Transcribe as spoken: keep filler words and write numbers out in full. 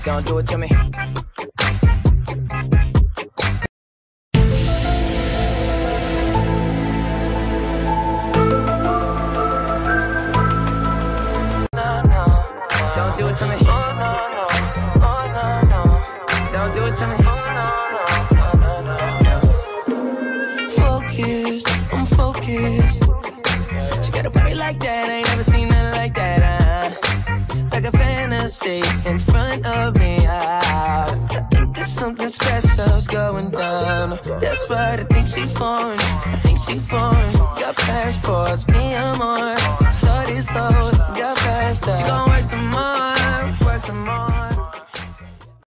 Don't do it to me. No, no, don't do it to me. Oh, no, no. Oh, no, no. Don't do it to me. Oh, no, no, no, no, no. Focused, I'm focused. She got a body like that, I ain't never seen nothing like that. Uh, like a fantasy in front of me. Uh, I think there's something special's going down. That's right, I think she foreign. I think she foreign. Got passports, me I'm on. Started slow, got faster. She gon' work some more, work some more.